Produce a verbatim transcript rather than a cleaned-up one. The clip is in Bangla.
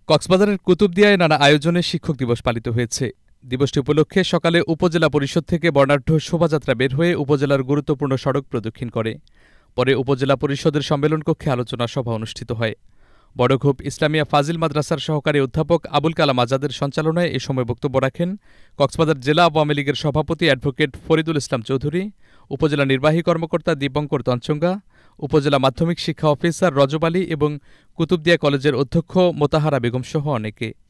কক্সবাজারের কুতুবদিয়ায় নানা আয়োজনে শিক্ষক দিবস পালিত হয়েছে। দিবসটি উপলক্ষে সকালে উপজেলা পরিষদ থেকে বর্ণাঢ্য শোভাযাত্রা বের হয়ে উপজেলার গুরুত্বপূর্ণ সড়ক প্রদক্ষিণ করে। পরে উপজেলা পরিষদের সম্মেলন কক্ষে আলোচনা সভা অনুষ্ঠিত হয়। বড়ঘোপ ইসলামিয়া ফাজিল মাদ্রাসার সহকারী অধ্যাপক আবুল কালাম আজাদের সঞ্চালনায় এ সময় বক্তব্য রাখেন কক্সবাজার জেলা আওয়ামী লীগের সভাপতি অ্যাডভোকেট ফরিদুল ইসলাম চৌধুরী, উপজেলা নির্বাহী কর্মকর্তা দীপঙ্কর তঞ্চঙ্গা, উপজেলা মাধ্যমিক শিক্ষা অফিসার রজব আলী এবং কুতুবদিয়া কলেজের অধ্যক্ষ মোতাহারা বেগম সহ অনেকে।